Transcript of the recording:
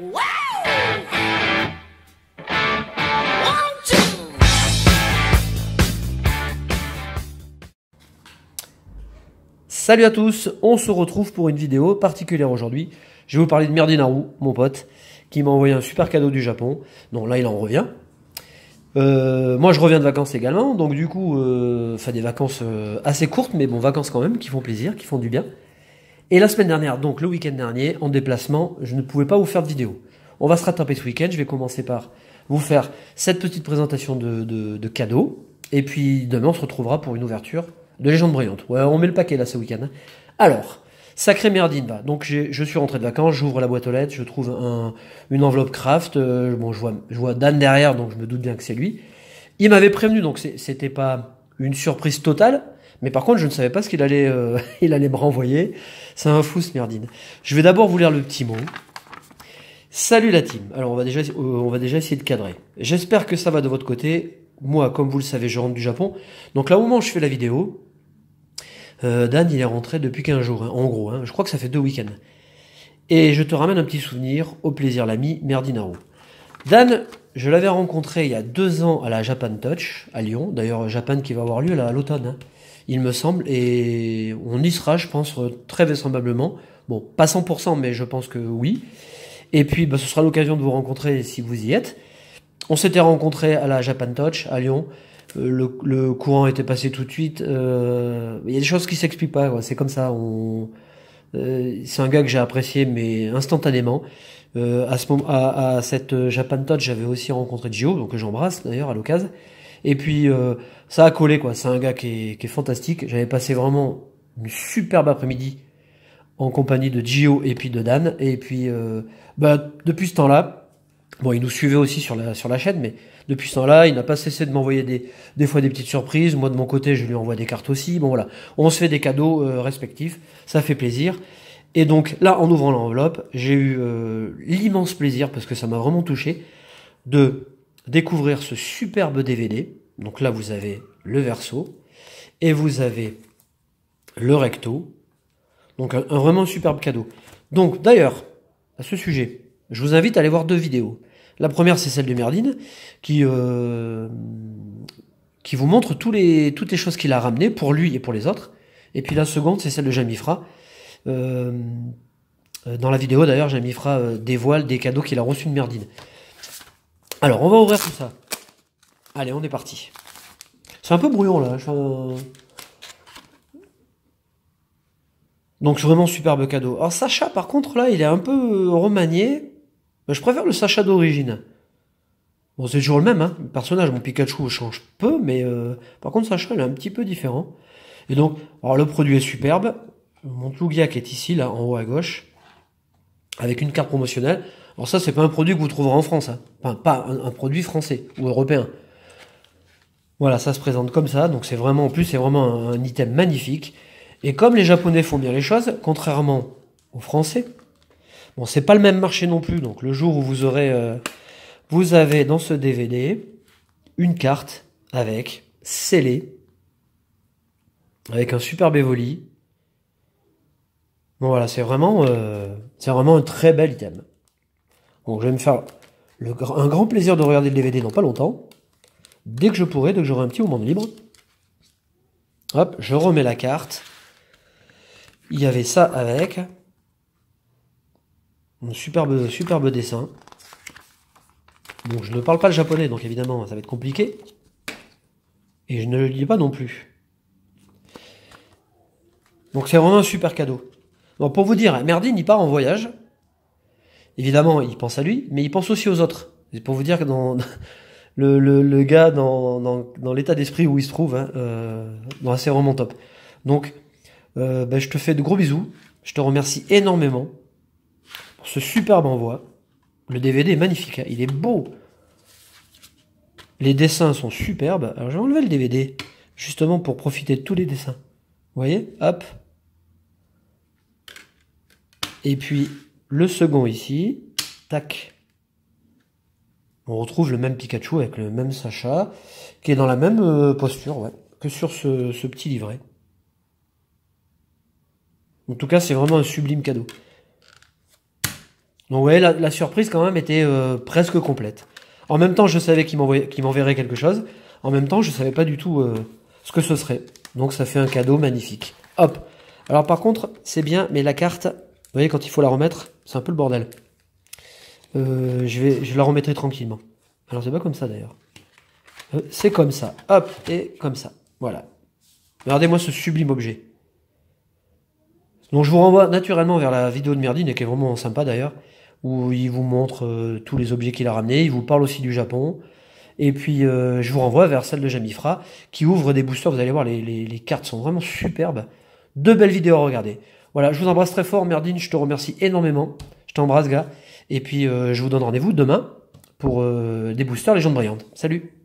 Salut à tous, on se retrouve pour une vidéo particulière aujourd'hui. Je vais vous parler de Merdinaru, mon pote, qui m'a envoyé un super cadeau du Japon. Donc là, il en revient. Moi, je reviens de vacances également, donc du coup, des vacances assez courtes, mais bon, vacances quand même, qui font plaisir, qui font du bien. Et la semaine dernière, donc le week-end dernier, en déplacement, je ne pouvais pas vous faire de vidéo. On va se rattraper ce week-end, je vais commencer par vous faire cette petite présentation de cadeaux. Et puis demain, on se retrouvera pour une ouverture de Légende brillante. Ouais, on met le paquet là ce week-end. Alors, sacré merdine va. Donc je suis rentré de vacances, j'ouvre la boîte aux lettres, je trouve une enveloppe craft. Bon, je vois Dan derrière, donc je me doute bien que c'est lui. Il m'avait prévenu, donc c'était pas une surprise totale. Mais par contre, je ne savais pas ce qu'il allait, il allait me renvoyer. C'est un fou ce merdine. Je vais d'abord vous lire le petit mot. Salut la team. Alors on va déjà essayer de cadrer. J'espère que ça va de votre côté. Moi, comme vous le savez, je rentre du Japon. Donc là, au moment où je fais la vidéo, Dan, il est rentré depuis 15 jours, hein, en gros. Hein. Je crois que ça fait 2 week-ends. Et je te ramène un petit souvenir, au plaisir l'ami Merdinaru. Dan, je l'avais rencontré il y a 2 ans à la Japan Touch, à Lyon. D'ailleurs, Japan qui va avoir lieu là, à l'automne, hein, il me semble. Et on y sera, je pense, très vraisemblablement. Bon, pas 100%, mais je pense que oui. Et puis, ce sera l'occasion de vous rencontrer si vous y êtes. On s'était rencontrés à la Japan Touch, à Lyon. Le courant était passé tout de suite. Il y a des choses qui s'expliquent pas. C'est comme ça. C'est un gars que j'ai apprécié, mais instantanément. À cette Japan Touch, j'avais aussi rencontré Gio, donc que j'embrasse d'ailleurs à l'occasion. Et puis ça a collé, quoi. C'est un gars qui est fantastique. J'avais passé vraiment une superbe après-midi en compagnie de Gio et puis de Dan. Et puis depuis ce temps-là, bon, il nous suivait aussi sur la chaîne, mais depuis ce temps-là, il n'a pas cessé de m'envoyer des fois des petites surprises. Moi, de mon côté, je lui envoie des cartes aussi. Bon, voilà. On se fait des cadeaux respectifs. Ça fait plaisir. Et donc, là, en ouvrant l'enveloppe, j'ai eu l'immense plaisir, parce que ça m'a vraiment touché, de découvrir ce superbe DVD. Donc là, vous avez le verso. Et vous avez le recto. Donc, un vraiment superbe cadeau. Donc, d'ailleurs, à ce sujet, je vous invite à aller voir 2 vidéos. La première, c'est celle de Merdine, qui vous montre toutes les choses qu'il a ramenées pour lui et pour les autres. Et puis la seconde, c'est celle de Jamifra. Dans la vidéo, d'ailleurs, Jamifra dévoile des cadeaux qu'il a reçus de Merdine. Alors, on va ouvrir tout ça. Allez, on est parti. C'est un peu brouillon, là. Donc, vraiment superbe cadeau. Alors, Sacha, par contre, là, il est un peu remanié. Je préfère le Sacha d'origine. Bon, c'est toujours le même, hein. Le personnage, mon Pikachu change peu, mais par contre, Sacha, il est un petit peu différent. Et donc, alors le produit est superbe. Mon Lugia qui est ici, là, en haut à gauche, avec une carte promotionnelle. Alors ça, c'est pas un produit que vous trouverez en France, hein. Enfin, pas un produit français ou européen. Voilà, ça se présente comme ça. Donc c'est vraiment, en plus, c'est vraiment un item magnifique. Et comme les Japonais font bien les choses, contrairement aux Français, bon, c'est pas le même marché non plus. Donc le jour où vous avez dans ce DVD une carte avec scellée, avec un superbe Evoli. Bon voilà, c'est vraiment un très bel item. Donc je vais me faire un grand plaisir de regarder le DVD dans pas longtemps. Dès que je pourrai, dès que j'aurai un petit moment de libre. Hop, je remets la carte. Il y avait ça avec. Un superbe dessin. Bon, je ne parle pas le japonais, donc évidemment, ça va être compliqué. Et je ne le lis pas non plus. Donc c'est vraiment un super cadeau. Bon, pour vous dire, Merdine, il part en voyage. Évidemment, il pense à lui, mais il pense aussi aux autres. C'est pour vous dire que dans le gars, dans l'état d'esprit où il se trouve, hein, c'est vraiment top. Donc, je te fais de gros bisous. Je te remercie énormément pour ce superbe envoi. Le DVD est magnifique, hein, il est beau. Les dessins sont superbes. Alors, j'ai enlevé le DVD, justement pour profiter de tous les dessins. Vous voyez, hop. Et puis, le second ici, tac. On retrouve le même Pikachu avec le même Sacha, qui est dans la même posture, ouais, que sur ce petit livret. En tout cas, c'est vraiment un sublime cadeau. Donc ouais, la surprise quand même était presque complète. En même temps, je savais qu'il m'enverrait quelque chose. En même temps, je savais pas du tout ce que ce serait. Donc ça fait un cadeau magnifique. Hop. Alors par contre, c'est bien, mais la carte, vous voyez, quand il faut la remettre, c'est un peu le bordel. Je la remettrai tranquillement. Alors c'est pas comme ça d'ailleurs. C'est comme ça. Hop, et comme ça. Voilà. Regardez-moi ce sublime objet. Donc je vous renvoie naturellement vers la vidéo de Merdine, et qui est vraiment sympa d'ailleurs, où il vous montre tous les objets qu'il a ramenés, il vous parle aussi du Japon, et puis je vous renvoie vers celle de Jamifra, qui ouvre des boosters, vous allez voir, les cartes sont vraiment superbes, deux belles vidéos à regarder. Voilà, je vous embrasse très fort Merdine, je te remercie énormément, je t'embrasse gars, et puis je vous donne rendez-vous demain pour des boosters Légendes Brillantes. Salut!